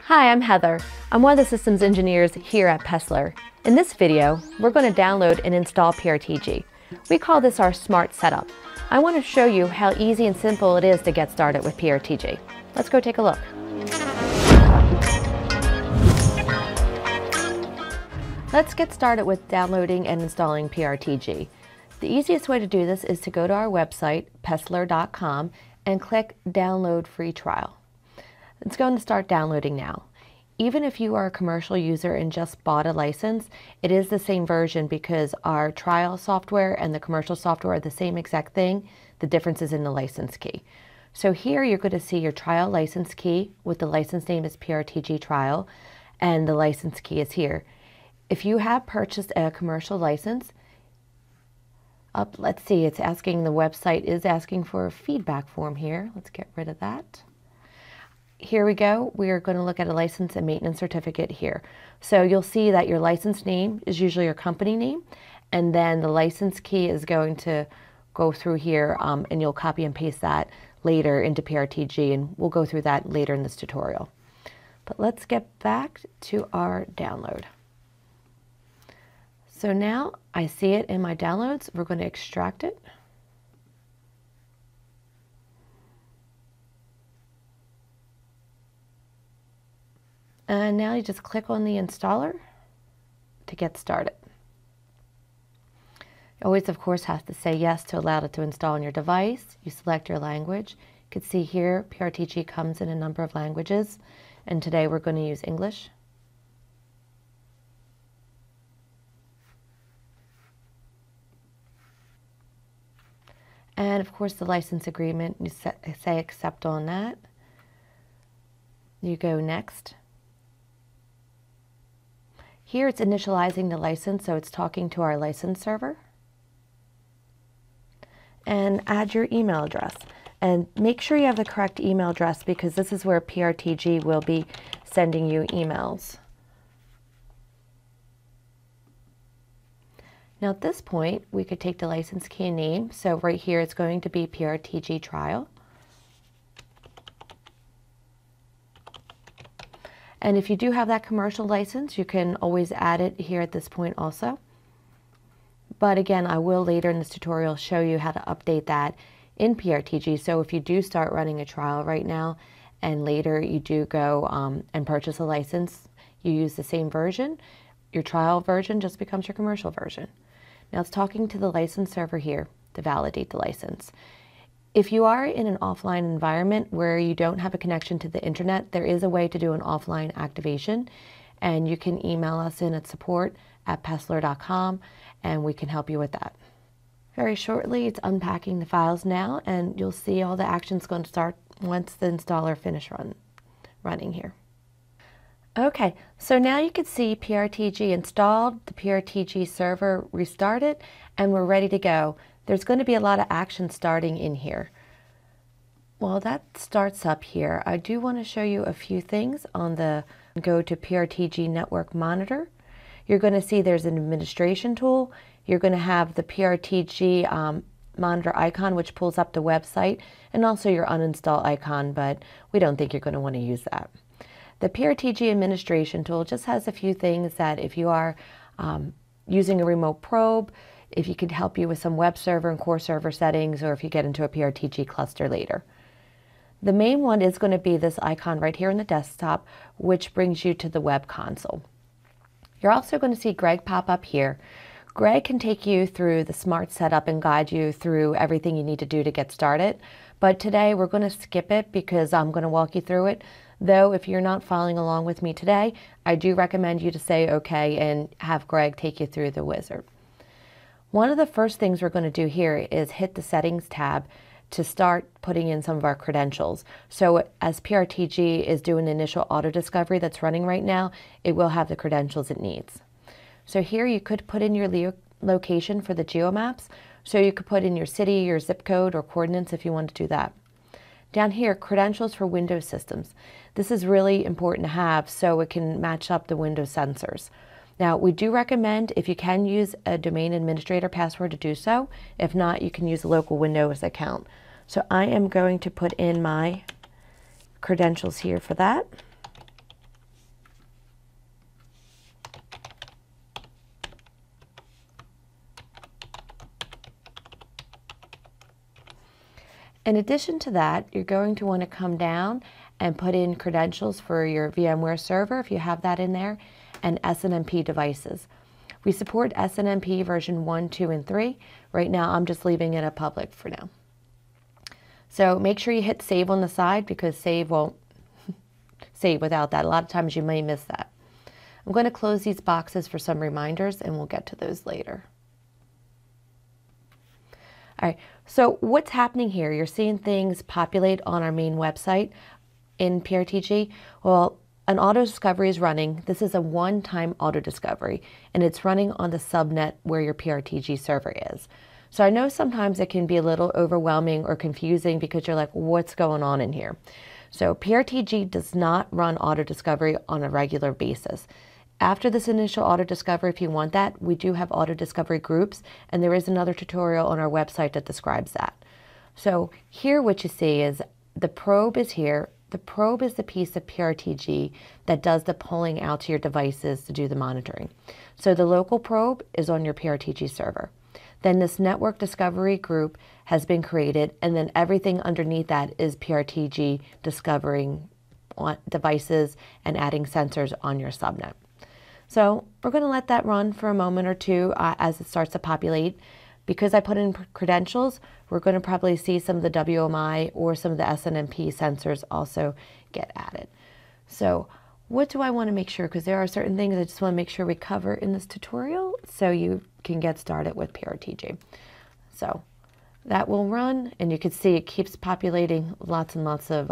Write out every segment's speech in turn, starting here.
Hi, I'm Heather. I'm one of the systems engineers here at Pessler. In this video, we're going to download and install PRTG. We call this our smart setup. I want to show you how easy and simple it is to get started with PRTG. Let's go take a look. Let's get started with downloading and installing PRTG. The easiest way to do this is to go to our website, pessler.com, and click Download Free Trial. It's going to start downloading now. Even if you are a commercial user and just bought a license, it is the same version because our trial software and the commercial software are the same exact thing. The difference is in the license key. So here you're going to see your trial license key with the license name is PRTG Trial, and the license key is here. If you have purchased a commercial license, let's see, it's asking, the website is asking for a feedback form here. Let's get rid of that. Here we go. We are going to look at a license and maintenance certificate here. So you'll see that your license name is usually your company name, and then the license key is going to go through here, and you'll copy and paste that later into PRTG, and we'll go through that later in this tutorial. But let's get back to our download. So now I see it in my downloads. We're going to extract it. And now you just click on the installer to get started. You always, of course, have to say yes to allow it to install on your device. You select your language. You can see here PRTG comes in a number of languages, and today we're going to use English. And of course the license agreement, you say accept on that. You go next. Here it's initializing the license, so it's talking to our license server. And add your email address. And make sure you have the correct email address because this is where PRTG will be sending you emails. Now at this point, we could take the license key and name. So right here it's going to be PRTG Trial. And if you do have that commercial license, you can always add it here at this point also. But again, I will later in this tutorial show you how to update that in PRTG. So if you do start running a trial right now and later you do go and purchase a license, you use the same version, your trial version just becomes your commercial version. Now it's talking to the license server here to validate the license. If you are in an offline environment where you don't have a connection to the internet, there is a way to do an offline activation, and you can email us in at support@pessler.com and we can help you with that. Very shortly, it's unpacking the files now, and you'll see all the actions going to start once the installer finishes running here. Okay, so now you can see PRTG installed, the PRTG server restarted, and we're ready to go. There's going to be a lot of action starting in here. While that starts up here, I do want to show you a few things on the go to PRTG Network Monitor. You're going to see there's an administration tool. You're going to have the PRTG monitor icon, which pulls up the website, and also your uninstall icon, but we don't think you're going to want to use that. The PRTG administration tool just has a few things that if you are using a remote probe, if you could help you with some web server and core server settings, or if you get into a PRTG cluster later. The main one is going to be this icon right here in the desktop, which brings you to the web console. You're also going to see Greg pop up here. Greg can take you through the smart setup and guide you through everything you need to do to get started. But today we're going to skip it because I'm going to walk you through it. Though if you're not following along with me today, I do recommend you to say okay and have Greg take you through the wizard. One of the first things we're going to do here is hit the Settings tab to start putting in some of our credentials. So as PRTG is doing the initial auto discovery that's running right now, it will have the credentials it needs. So here you could put in your location for the geomaps. So you could put in your city, your zip code, or coordinates if you want to do that. Down here, credentials for Windows systems. This is really important to have so it can match up the Windows sensors. Now, we do recommend, if you can use a domain administrator password, to do so. If not, you can use a local Windows account. So I am going to put in my credentials here for that. In addition to that, you're going to want to come down and put in credentials for your VMware server if you have that in there, and SNMP devices. We support SNMP version 1, 2, and 3. Right now, I'm just leaving it a public for now. So make sure you hit save on the side because save won't save without that. A lot of times you may miss that. I'm going to close these boxes for some reminders and we'll get to those later. All right, so what's happening here? You're seeing things populate on our main website in PRTG. Well, an auto discovery is running. This is a one-time auto discovery, and it's running on the subnet where your PRTG server is. So I know sometimes it can be a little overwhelming or confusing because you're like, what's going on in here? So PRTG does not run auto discovery on a regular basis. After this initial auto discovery, if you want that, we do have auto discovery groups, and there is another tutorial on our website that describes that. So here what you see is the probe is here. The probe is the piece of PRTG that does the pulling out to your devices to do the monitoring. So the local probe is on your PRTG server. Then this network discovery group has been created, and then everything underneath that is PRTG discovering devices and adding sensors on your subnet. So we're going to let that run for a moment or two as it starts to populate. Because I put in credentials, we're going to probably see some of the WMI or some of the SNMP sensors also get added. So what do I want to make sure? Because there are certain things I just want to make sure we cover in this tutorial so you can get started with PRTG. So that will run, and you can see it keeps populating lots and lots of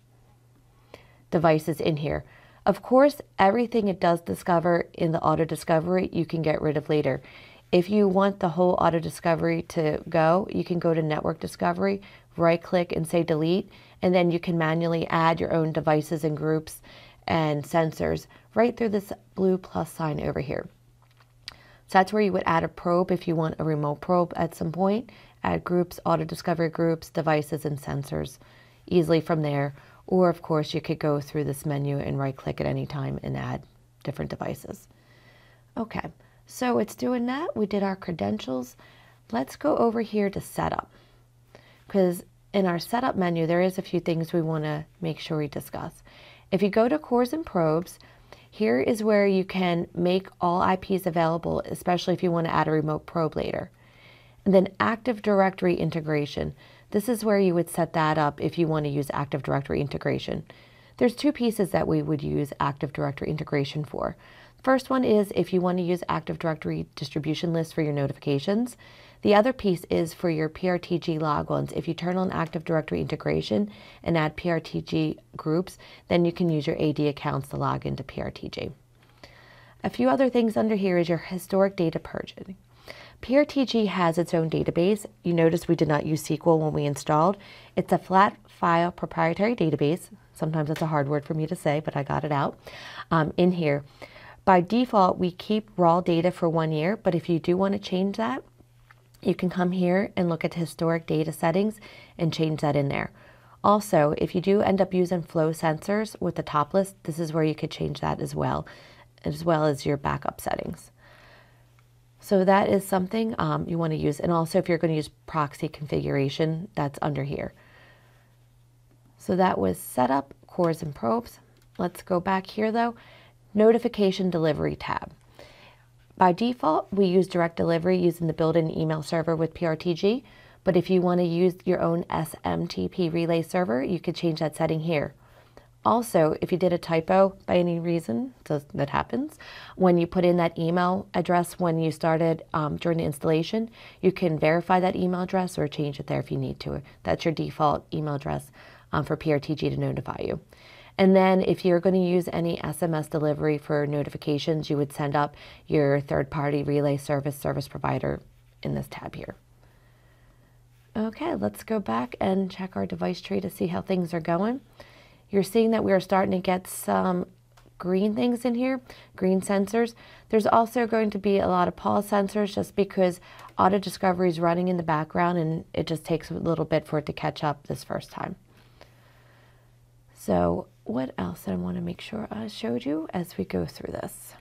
devices in here. Of course, everything it does discover in the auto discovery, you can get rid of later. If you want the whole auto discovery to go, you can go to network discovery, right click and say delete, and then you can manually add your own devices and groups and sensors right through this blue plus sign over here. So that's where you would add a probe if you want a remote probe at some point. Add groups, auto discovery groups, devices, and sensors easily from there. Or of course you could go through this menu and right click at any time and add different devices. Okay. So it's doing that. We did our credentials. Let's go over here to setup, because in our setup menu, there is a few things we want to make sure we discuss. If you go to cores and probes, here is where you can make all IPs available, especially if you want to add a remote probe later. And then Active Directory integration. This is where you would set that up if you want to use Active Directory integration. There's two pieces that we would use Active Directory integration for. First one is if you want to use Active Directory distribution lists for your notifications. The other piece is for your PRTG logons. If you turn on Active Directory integration and add PRTG groups, then you can use your AD accounts to log into PRTG. A few other things under here is your historic data purging. PRTG has its own database. You notice we did not use SQL when we installed. It's a flat file proprietary database. Sometimes that's a hard word for me to say, but I got it out in here. By default, we keep raw data for 1 year, but if you do want to change that, you can come here and look at historic data settings and change that in there. Also, if you do end up using flow sensors with the top list, this is where you could change that as well as your backup settings. So that is something you want to use. And also if you're going to use proxy configuration, that's under here. So that was setup, cores and probes. Let's go back here though. Notification delivery tab. By default, we use direct delivery using the built-in email server with PRTG, but if you want to use your own SMTP relay server, you could change that setting here. Also, if you did a typo by any reason, that happens, when you put in that email address when you started during the installation, you can verify that email address or change it there if you need to. That's your default email address for PRTG to notify you. And then if you're going to use any SMS delivery for notifications, you would send up your third-party relay service provider in this tab here. Okay, let's go back and check our device tree to see how things are going. You're seeing that we are starting to get some green things in here, green sensors. There's also going to be a lot of pause sensors just because auto discovery is running in the background and it just takes a little bit for it to catch up this first time. So what else I want to make sure I showed you as we go through this?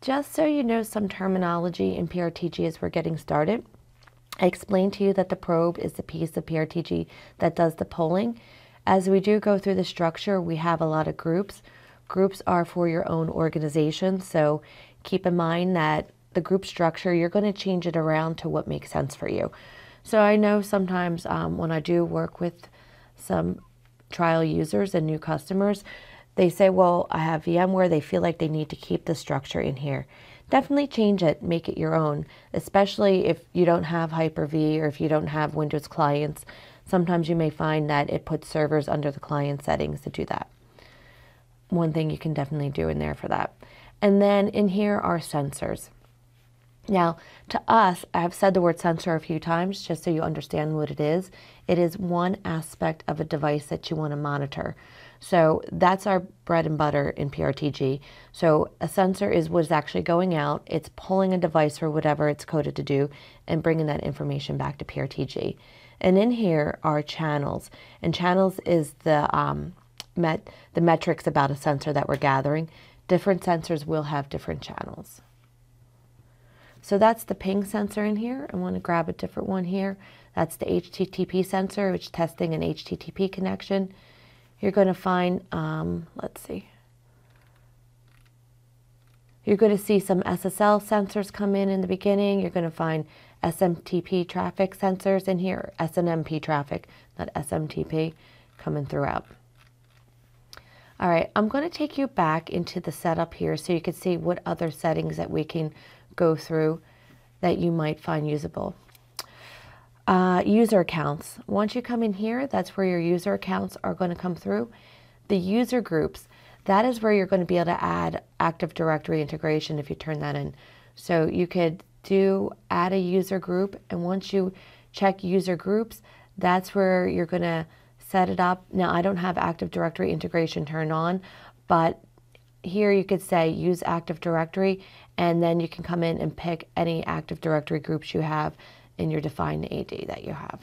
just so you know some terminology in PRTG as we're getting started, I explained to you that the probe is the piece of PRTG that does the polling. As we do go through the structure, we have a lot of groups. Groups are for your own organization, so keep in mind that the group structure, you're going to change it around to what makes sense for you. So I know sometimes when I do work with some trial users and new customers, they say, well, I have VMware, they feel like they need to keep the structure in here. Definitely change it, make it your own, especially if you don't have Hyper-V or if you don't have Windows clients. Sometimes you may find that it puts servers under the client settings to do that. One thing you can definitely do in there for that. And then in here are sensors. Now, to us, I have said the word sensor a few times just so you understand what it is. It is one aspect of a device that you want to monitor. So that's our bread and butter in PRTG. So a sensor is what is actually going out. It's pulling a device for whatever it's coded to do and bringing that information back to PRTG. And in here are channels. And channels is the metrics about a sensor that we're gathering. Different sensors will have different channels. So that's the ping sensor in here. I want to grab a different one here. That's the HTTP sensor, which is testing an HTTP connection. You're going to find, let's see. You're going to see some SSL sensors come in the beginning. You're going to find SMTP traffic sensors in here, SNMP traffic, not SMTP, coming throughout. All right, I'm going to take you back into the setup here so you can see what other settings that we can go through that you might find usable. User accounts. Once you come in here, that's where your user accounts are going to come through. The user groups, that is where you're going to be able to add Active Directory integration if you turn that in. So you could add a user group, and once you check user groups, that's where you're going to set it up. Now, I don't have Active Directory integration turned on, but here you could say use Active Directory, and then you can come in and pick any Active Directory groups you have in your defined AD that you have.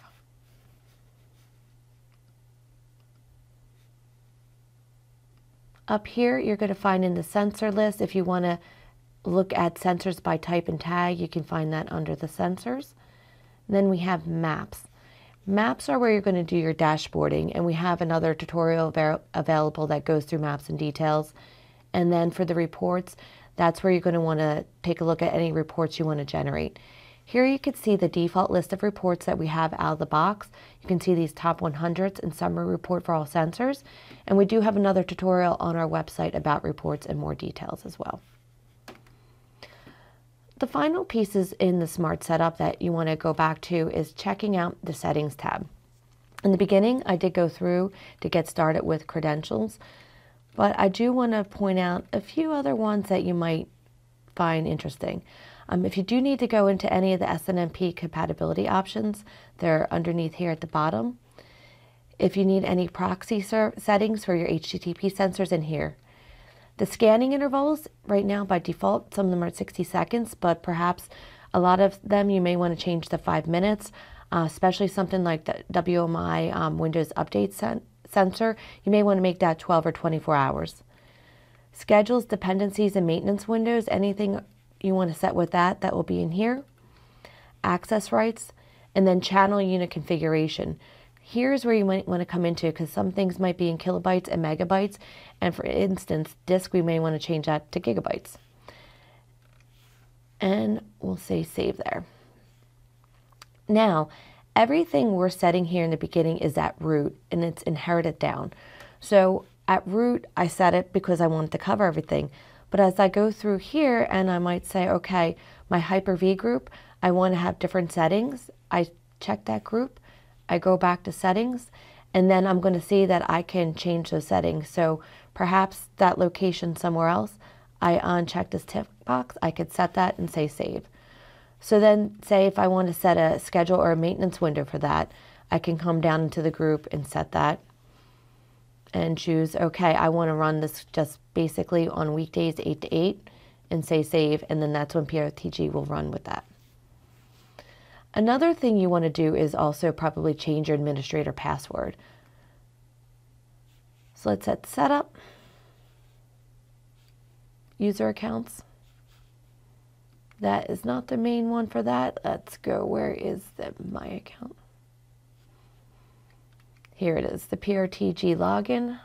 Up here, you're going to find in the sensor list, if you want to look at sensors by type and tag, you can find that under the sensors. And then we have maps. Maps are where you're going to do your dashboarding, and we have another tutorial available that goes through maps and details. And then for the reports, that's where you're going to want to take a look at any reports you want to generate. Here you can see the default list of reports that we have out of the box. You can see these top 100s and summary report for all sensors. And we do have another tutorial on our website about reports and more details as well. The final pieces in the Smart Setup that you want to go back to is checking out the Settings tab. In the beginning, I did go through to get started with credentials, but I do want to point out a few other ones that you might find interesting. If you do need to go into any of the SNMP compatibility options, they're underneath here at the bottom. If you need any proxy settings for your HTTP sensors in here. The scanning intervals, right now by default, some of them are at 60 seconds, but perhaps a lot of them you may want to change to 5 minutes, especially something like the WMI Windows Update sensor. You may want to make that 12 or 24 hours. Schedules, dependencies, and maintenance windows, anything you want to set with that will be in here. Access rights, and then channel unit configuration. Here's where you might want to come into, because some things might be in kilobytes and megabytes, and for instance, disk, we may want to change that to gigabytes. And we'll say save there. Now, everything we're setting here in the beginning is at root, and it's inherited down. So at root, I set it because I wanted to cover everything. But as I go through here and I might say, okay, my Hyper-V group, I want to have different settings. I check that group, I go back to settings, and then I'm going to see that I can change those settings. So perhaps that location somewhere else, I uncheck this tick box, I could set that and say save. So then say if I want to set a schedule or a maintenance window for that, I can come down into the group and set that and choose, okay, I want to run this just basically on weekdays 8 to 8 and say save, and then that's when PRTG will run with that. Another thing you want to do is also probably change your administrator password. So let's set setup, user accounts, That is not the main one for that. Let's go, where is my account? Here it is, the PRTG login.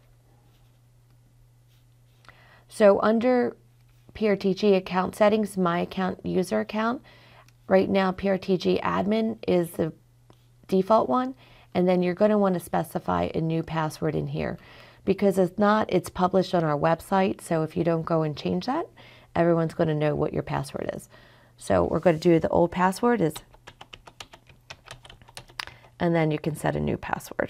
So under PRTG account settings, my account, user account, right now PRTG admin is the default one, and then you're going to want to specify a new password in here, because if not, it's published on our website, so if you don't go and change that, everyone's going to know what your password is. So we're going to do the old password is, and then you can set a new password.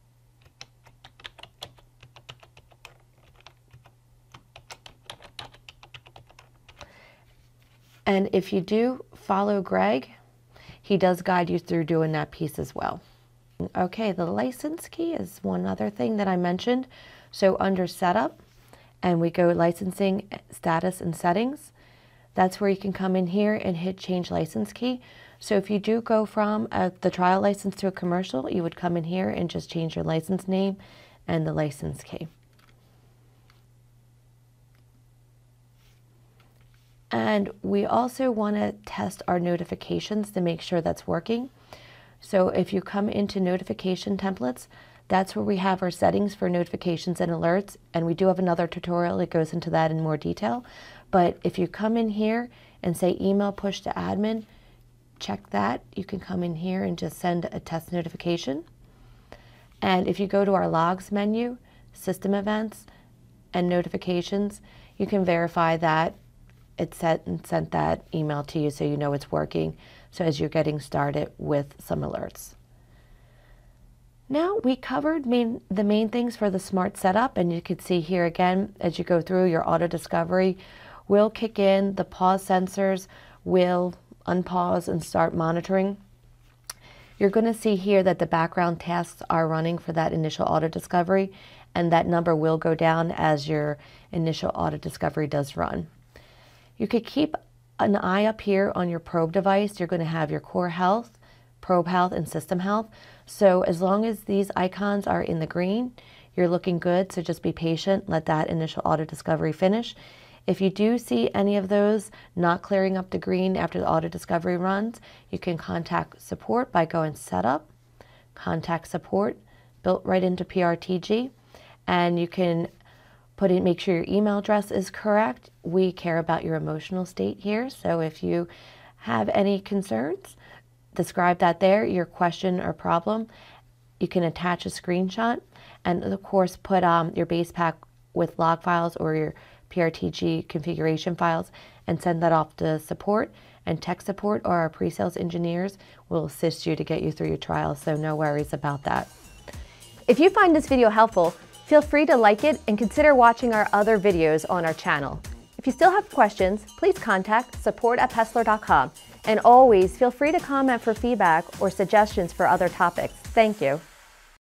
And if you do follow Greg, he does guide you through doing that piece as well. Okay, the license key is one other thing that I mentioned. So under setup, and we go licensing status and settings, that's where you can come in here and hit change license key. So if you do go from the trial license to a commercial, you would come in here and just change your license name and the license key. And we also want to test our notifications to make sure that's working. So if you come into notification templates, that's where we have our settings for notifications and alerts. And we do have another tutorial that goes into that in more detail. But if you come in here and say email push to admin, check that. You can come in here and just send a test notification. And if you go to our logs menu, system events, and notifications, you can verify that it's sent that email to you so you know it's working, so as you're getting started with some alerts. Now we covered the main things for the smart setup, and you can see here again, as you go through, your auto discovery will kick in, the pause sensors will unpause and start monitoring. You're going to see here that the background tasks are running for that initial auto discovery, and that number will go down as your initial auto discovery does run. You could keep an eye up here on your probe device. You're going to have your core health, probe health, and system health. So as long as these icons are in the green, you're looking good. So just be patient. Let that initial auto discovery finish. If you do see any of those not clearing up the green after the auto discovery runs, you can contact support by going setup, contact support, built right into PRTG, and you can make sure your email address is correct. We care about your emotional state here, so if you have any concerns, describe that there, your question or problem. You can attach a screenshot, and of course put your base pack with log files or your PRTG configuration files and send that off to support, and tech support or our pre-sales engineers will assist you to get you through your trial, so no worries about that. If you find this video helpful, feel free to like it and consider watching our other videos on our channel. If you still have questions, please contact support@pessler.com, and always feel free to comment for feedback or suggestions for other topics. Thank you.